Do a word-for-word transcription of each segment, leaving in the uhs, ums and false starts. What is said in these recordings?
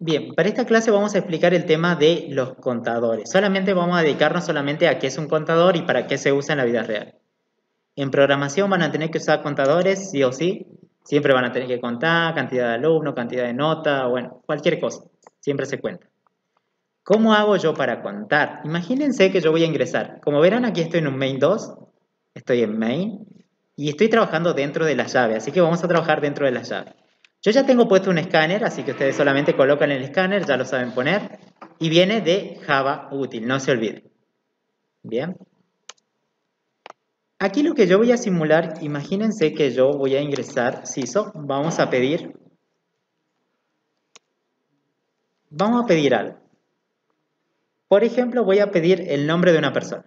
Bien, para esta clase vamos a explicar el tema de los contadores. Solamente vamos a dedicarnos solamente a qué es un contador y para qué se usa en la vida real. En programación van a tener que usar contadores, sí o sí. Siempre van a tener que contar cantidad de alumnos, cantidad de nota, bueno, cualquier cosa. Siempre se cuenta. ¿Cómo hago yo para contar? Imagínense que yo voy a ingresar. Como verán, aquí estoy en un main dos. Estoy en main. Y estoy trabajando dentro de la llave. Así que vamos a trabajar dentro de la llave. Yo ya tengo puesto un escáner, así que ustedes solamente colocan el escáner, ya lo saben poner. Y viene de Java útil, no se olviden. Bien. Aquí lo que yo voy a simular, imagínense que yo voy a ingresar C I S O. Vamos a pedir. Vamos a pedir algo. Por ejemplo, voy a pedir el nombre de una persona.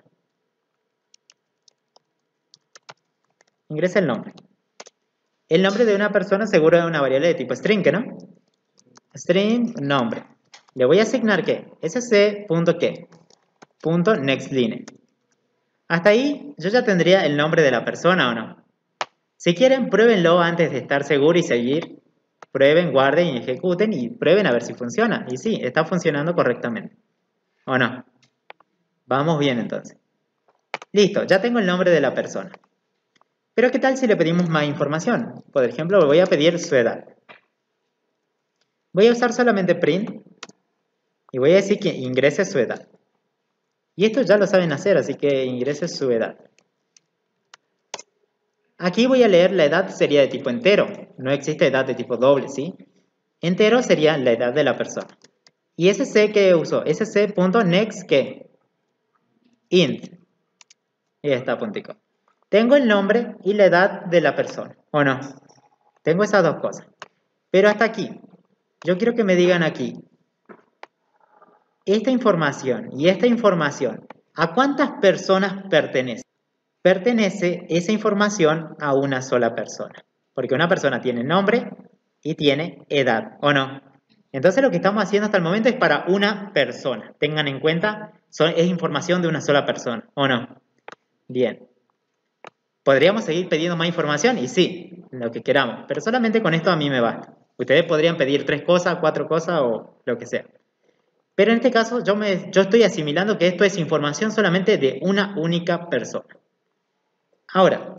Ingresa el nombre. El nombre de una persona seguro es una variable de tipo string, ¿no? String, nombre. Le voy a asignar ¿qué? sc.qué. Punto nextLine. Hasta ahí yo ya tendría el nombre de la persona o no. Si quieren, pruébenlo antes de estar seguro y seguir. Prueben, guarden y ejecuten y prueben a ver si funciona. Y sí, está funcionando correctamente. ¿O no? Vamos bien entonces. Listo, ya tengo el nombre de la persona. Pero ¿qué tal si le pedimos más información? Por ejemplo, voy a pedir su edad. Voy a usar solamente print y voy a decir que ingrese su edad. Y esto ya lo saben hacer, así que ingrese su edad. Aquí voy a leer la edad sería de tipo entero. No existe edad de tipo doble, ¿sí? Entero sería la edad de la persona. ¿Y sc qué uso? sc.next ¿qué? Int. Y está puntico. Tengo el nombre y la edad de la persona, ¿o no? Tengo esas dos cosas. Pero hasta aquí. Yo quiero que me digan aquí. Esta información y esta información, ¿a cuántas personas pertenece? Pertenece esa información a una sola persona. Porque una persona tiene nombre y tiene edad, ¿o no? Entonces lo que estamos haciendo hasta el momento es para una persona. Tengan en cuenta, son, es información de una sola persona, ¿o no? Bien. ¿Podríamos seguir pidiendo más información? Y sí, lo que queramos. Pero solamente con esto a mí me basta. Ustedes podrían pedir tres cosas, cuatro cosas o lo que sea. Pero en este caso yo, me, yo estoy asimilando que esto es información solamente de una única persona. Ahora,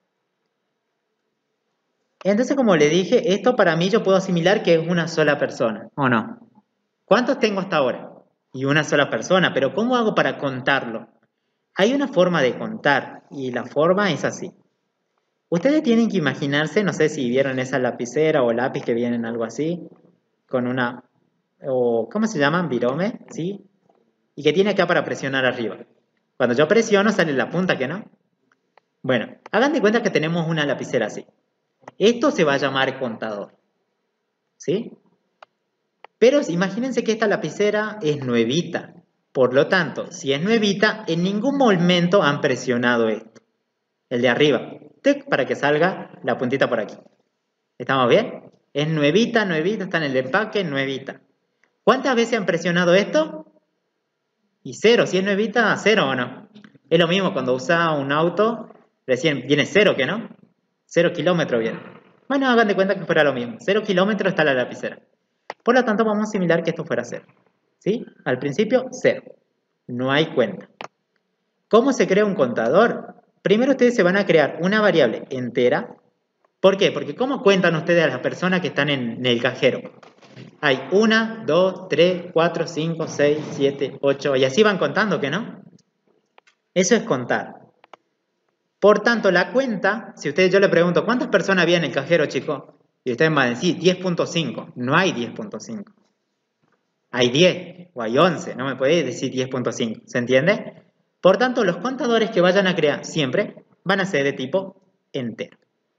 entonces como le dije, esto para mí yo puedo asimilar que es una sola persona, ¿o no? ¿Cuántos tengo hasta ahora? Y una sola persona, pero ¿cómo hago para contarlo? Hay una forma de contar y la forma es así. Ustedes tienen que imaginarse, no sé si vieron esa lapicera o lápiz que vienen algo así, con una, o ¿cómo se llaman? Virome, ¿sí? Y que tiene acá para presionar arriba. Cuando yo presiono sale la punta, ¿que no? Bueno, hagan de cuenta que tenemos una lapicera así. Esto se va a llamar contador, ¿sí? Pero imagínense que esta lapicera es nuevita. Por lo tanto, si es nuevita, en ningún momento han presionado esto. El de arriba, tic, para que salga la puntita por aquí. ¿Estamos bien? Es nuevita, nuevita, está en el empaque, nuevita. ¿Cuántas veces han presionado esto? Y cero, si es nuevita, cero o no. Es lo mismo cuando usa un auto, recién viene cero, ¿qué no? Cero kilómetros viene. Bueno, hagan de cuenta que fuera lo mismo. Cero kilómetros está la lapicera. Por lo tanto, vamos a asimilar que esto fuera cero. ¿Sí? Al principio, cero. No hay cuenta. ¿Cómo se crea un contador? Primero ustedes se van a crear una variable entera. ¿Por qué? Porque ¿cómo cuentan ustedes a las personas que están en el cajero? Hay una, dos, tres, cuatro, cinco, seis, siete, ocho, y así van contando, ¿que no? Eso es contar. Por tanto, la cuenta, si ustedes yo le pregunto, ¿cuántas personas había en el cajero, chicos? Y ustedes van a decir diez punto cinco. No hay diez punto cinco. Hay diez o hay once, no me podéis decir diez punto cinco, ¿se entiende? Por tanto, los contadores que vayan a crear siempre van a ser de tipo entero.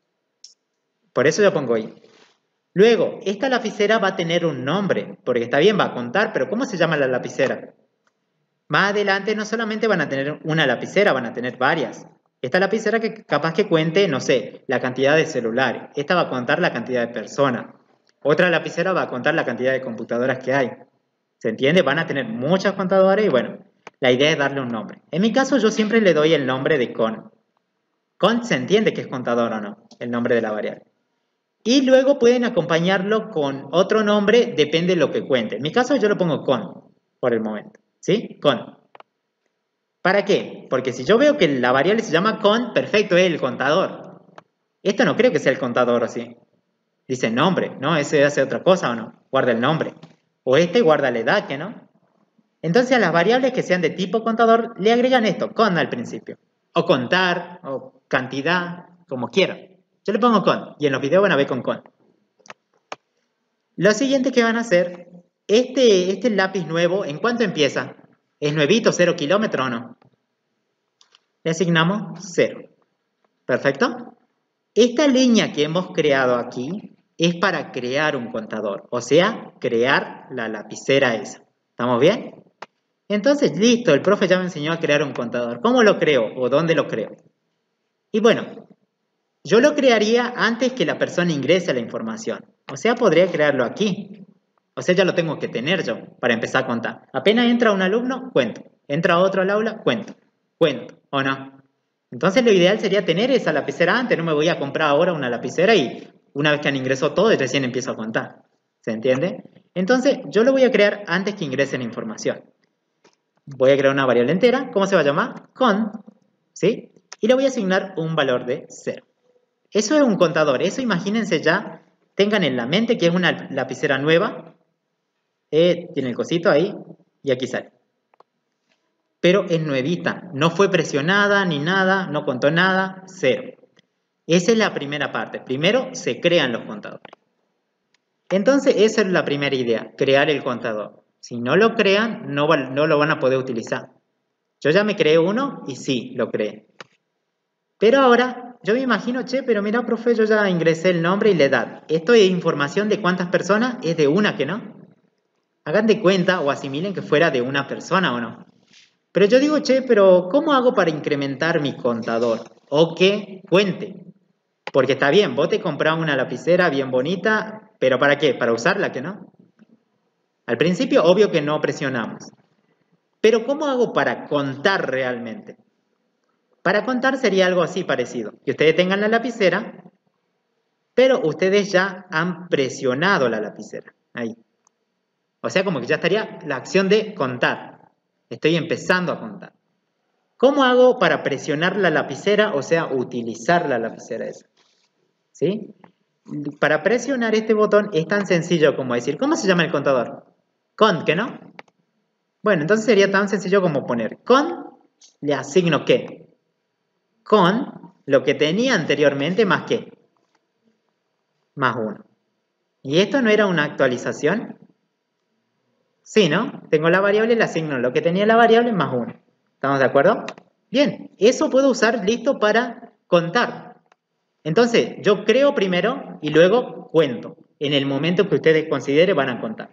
Por eso yo pongo ahí. Luego, esta lapicera va a tener un nombre, porque está bien, va a contar, pero ¿cómo se llama la lapicera? Más adelante no solamente van a tener una lapicera, van a tener varias. Esta lapicera que capaz que cuente, no sé, la cantidad de celulares. Esta va a contar la cantidad de personas. Otra lapicera va a contar la cantidad de computadoras que hay. ¿Se entiende? Van a tener muchas contadoras y bueno, la idea es darle un nombre. En mi caso yo siempre le doy el nombre de con. Con se entiende que es contador o no, el nombre de la variable. Y luego pueden acompañarlo con otro nombre, depende de lo que cuente. En mi caso yo lo pongo con, por el momento. ¿Sí? Con. ¿Para qué? Porque si yo veo que la variable se llama con, perfecto, es el contador. Esto no creo que sea el contador, ¿o sí? Dice nombre, ¿no? Ese hace otra cosa, ¿o no? Guarda el nombre. O este guarda la edad, ¿que no? Entonces a las variables que sean de tipo contador le agregan esto, con al principio. O contar, o cantidad, como quieran. Yo le pongo con, y en los videos van a ver con con. Lo siguiente que van a hacer, este, este lápiz nuevo, ¿en cuánto empieza? ¿Es nuevito, cero kilómetros o no? Le asignamos cero. ¿Perfecto? Esta línea que hemos creado aquí es para crear un contador, o sea, crear la lapicera esa. ¿Estamos bien? Entonces, listo, el profe ya me enseñó a crear un contador. ¿Cómo lo creo o dónde lo creo? Y bueno, yo lo crearía antes que la persona ingrese la información. O sea, podría crearlo aquí. O sea, ya lo tengo que tener yo para empezar a contar. Apenas entra un alumno, cuento. Entra otro al aula, cuento. Cuento, ¿o no? Entonces lo ideal sería tener esa lapicera antes. No me voy a comprar ahora una lapicera y una vez que han ingresado todo, recién empiezo a contar. ¿Se entiende? Entonces, yo lo voy a crear antes que ingrese la información. Voy a crear una variable entera. ¿Cómo se va a llamar? Con. ¿Sí? Y le voy a asignar un valor de cero. Eso es un contador. Eso imagínense ya. Tengan en la mente que es una lapicera nueva. Eh, tiene el cosito ahí. Y aquí sale. Pero es nuevita. No fue presionada ni nada. No contó nada. Cero. Esa es la primera parte. Primero se crean los contadores. Entonces esa es la primera idea. Crear el contador. Si no lo crean, no, va, no lo van a poder utilizar. Yo ya me creé uno y sí, lo creé. Pero ahora, yo me imagino, che, pero mira, profe, yo ya ingresé el nombre y la edad. ¿Esto es información de cuántas personas? Es de una que no. Hagan de cuenta o asimilen que fuera de una persona o no. Pero yo digo, che, pero ¿cómo hago para incrementar mi contador? O que cuente. Porque está bien, vos te comprás una lapicera bien bonita, pero ¿para qué? Para usarla, que no. Al principio, obvio que no presionamos. Pero ¿cómo hago para contar realmente? Para contar sería algo así parecido. Que ustedes tengan la lapicera, pero ustedes ya han presionado la lapicera. Ahí. O sea, como que ya estaría la acción de contar. Estoy empezando a contar. ¿Cómo hago para presionar la lapicera? O sea, utilizar la lapicera esa. ¿Sí? Para presionar este botón es tan sencillo como decir, ¿cómo se llama el contador? Con, ¿que no? Bueno, entonces sería tan sencillo como poner con, le asigno ¿qué? Con lo que tenía anteriormente más ¿qué? Más uno. ¿Y esto no era una actualización? Sí, ¿no? Tengo la variable y le asigno lo que tenía la variable más uno. ¿Estamos de acuerdo? Bien, eso puedo usar listo para contar. Entonces, yo creo primero y luego cuento. En el momento que ustedes consideren van a contar.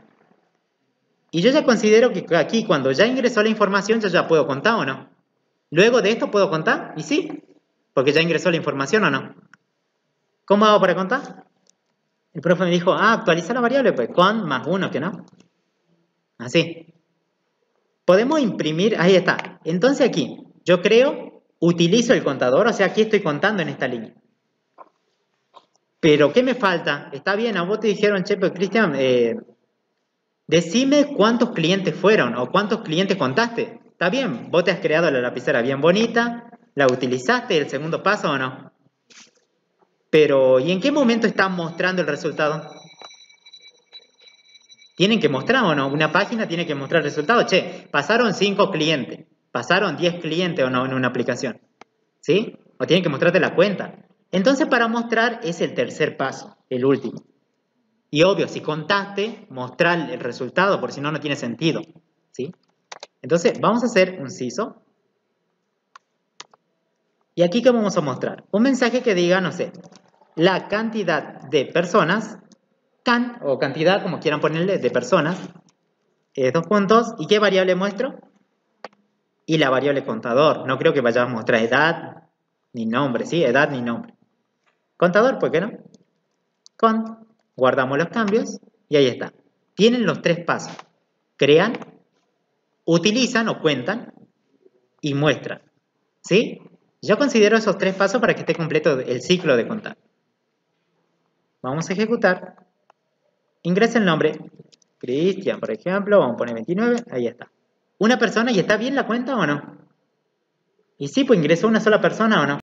Y yo ya considero que aquí, cuando ya ingresó la información, yo ya puedo contar o no. Luego de esto, ¿puedo contar? Y sí, porque ya ingresó la información o no. ¿Cómo hago para contar? El profe me dijo, ah, actualiza la variable, pues con más uno, que no. Así. Podemos imprimir, ahí está. Entonces aquí, yo creo, utilizo el contador, o sea, aquí estoy contando en esta línea. Pero, ¿qué me falta? Está bien, a vos te dijeron, che, pero Cristian, eh, decime cuántos clientes fueron o cuántos clientes contaste. Está bien, vos te has creado la lapicera bien bonita, la utilizaste, el segundo paso o no. Pero, ¿y en qué momento están mostrando el resultado? Tienen que mostrar o no, una página tiene que mostrar el resultado. Che, pasaron cinco clientes, pasaron diez clientes o no en una aplicación. ¿Sí? O tienen que mostrarte la cuenta. Entonces, para mostrar es el tercer paso, el último. Y obvio, si contaste, mostrar el resultado, porque si no, no tiene sentido. ¿Sí? Entonces, vamos a hacer un ciso. Y aquí, ¿qué vamos a mostrar? Un mensaje que diga, no sé, la cantidad de personas, can, o cantidad, como quieran ponerle, de personas, eh, dos puntos, ¿y qué variable muestro? Y la variable contador. No creo que vayamos a mostrar edad, ni nombre, ¿sí? Edad ni nombre. Contador, ¿por qué no? Con, guardamos los cambios, y ahí está. Tienen los tres pasos. Crean, utilizan o cuentan, y muestran. ¿Sí? Yo considero esos tres pasos para que esté completo el ciclo de contar. Vamos a ejecutar. Ingresa el nombre. Cristian, por ejemplo. Vamos a poner veintinueve. Ahí está. ¿Una persona y está bien la cuenta o no? Y sí, pues ingresó una sola persona o no.